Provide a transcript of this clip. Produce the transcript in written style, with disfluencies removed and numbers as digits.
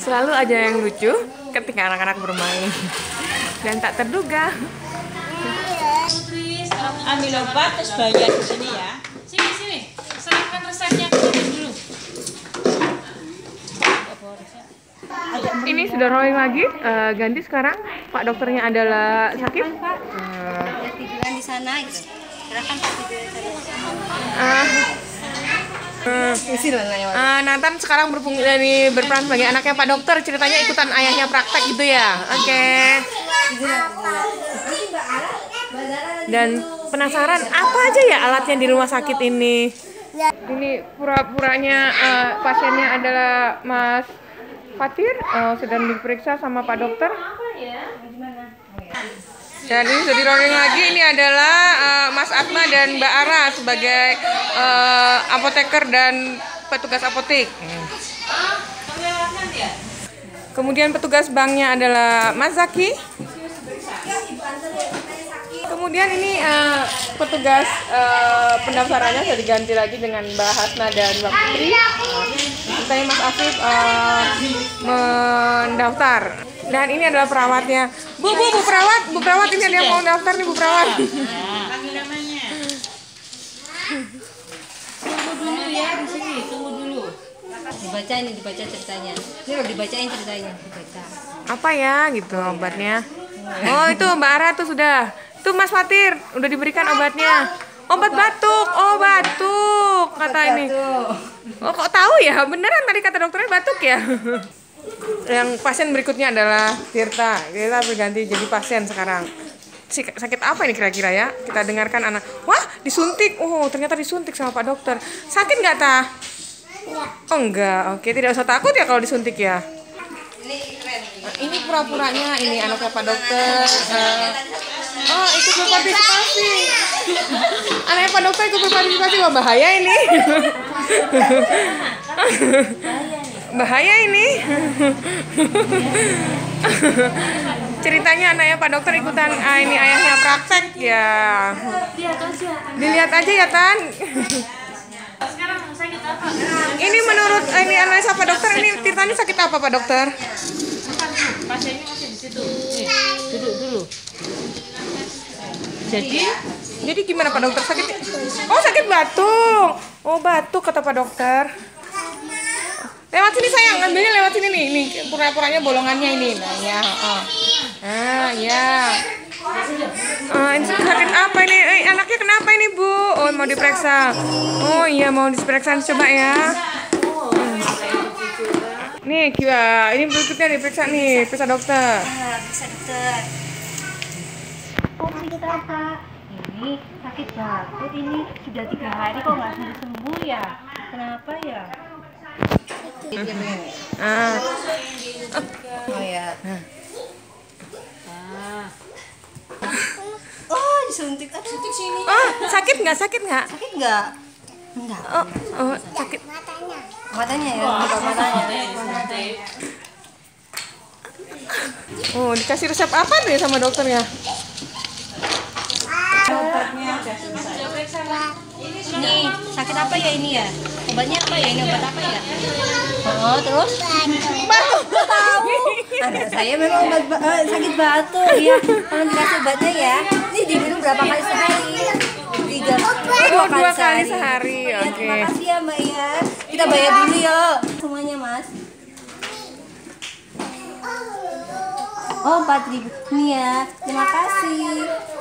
Selalu aja yang lucu ketika anak-anak bermain dan tak terduga. Ambil obat terus bayar di sini ya. Sini, serahkan resepnya ke dulu. Ini sudah rolling lagi, ganti sekarang. Pak dokternya adalah sakit. Tiduran di sana gitu. Silakan tiduran. Nathan sekarang berperan sebagai anaknya Pak Dokter. Ceritanya ikutan ayahnya praktek gitu ya. Oke. Dan penasaran apa aja ya alatnya di rumah sakit ini? Ini pura-puranya pasiennya adalah Mas Fatir, sedang diperiksa sama Pak Dokter. Dan ini sudah di-rolling lagi. Ini adalah Mas Atma dan Mbak Ara sebagai apoteker dan petugas apotek. Kemudian petugas banknya adalah Mas Zaki. Kemudian ini petugas pendaftarannya sudah diganti lagi dengan Mbak Hasna dan Mbak Putri. Saya Mas Afif mendaftar. Dan ini adalah perawatnya. Bu perawat ini ada yang mau daftar nih Bu perawat. Panggil namanya. Tunggu dulu ya di sini, tunggu dulu. Dibaca ceritanya. Ini loh dibacain ceritanya, dibaca. Apa ya gitu obatnya? Oh itu Mbak Ara tuh sudah. Tuh Mas Fatir udah diberikan obatnya. Obat batuk. Oh batuk kata ini. Oh kok tahu ya? Beneran tadi kata dokternya batuk ya? Yang pasien berikutnya adalah Tirta. Tirta berganti jadi pasien sekarang. Sakit apa ini kira-kira ya? Kita dengarkan anak. Wah disuntik. Oh ternyata disuntik sama Pak Dokter. Sakit nggak Ta? Oh enggak. Oke tidak usah takut ya kalau disuntik ya. Ini pura-puranya ini anaknya Pak Dokter. Oh ikut berpartisipasi. Anaknya Pak Dokter ikut berpartisipasi. Wah bahaya ini. Bahaya ini. Ceritanya anaknya Pak Dokter ikutan ini ayahnya praktek ya. Dilihat aja ya Tan. Sekarang sakit apa? Ini menurut ini analisa Pak Dokter ini Tirta ini sakit apa Pak Dokter? Pasiennya masih di situ. Duduk dulu. Jadi gimana Pak Dokter sakit? Oh sakit batuk. Oh batuk kata Pak Dokter. Lewat sini sayang, ambilnya lewat sini nih. Nih pura-puranya bolongannya ini. Nah ya. Ya. Ini sakit apa ini? Anaknya kenapa ini Bu? Oh mau diperiksa. Oh iya mau diperiksa coba ya. Nih kira ini berikutnya diperiksa nih, periksa dokter. Bisa dokter. Oh sakit apa? Ini sakit batuk ini sudah 3 hari kok nggak sembuh ya? Kenapa ya? Oh ya. Oh disuntik. Suntik sini. Oh sakit nggak? Sakit nggak? Sakit nggak? Enggak. Oh sakit. Matanya ya, bukan matanya. Oh dikasih resep apa nih sama dokternya? Ini sakit apa ya ini ya? Obatnya apa ya? Ini obat apa ya? Oh terus? Batuk. Tahu. Anak saya memang sakit batuk ya. Kalau dikasih obatnya ya, ini diminum berapa kali sehari? 2 kali sehari. Ya, Oke. terima kasih ya Mbak ya. Kita bayar dulu ya semuanya Mas. Oh 4.000 nih ya. Terima kasih.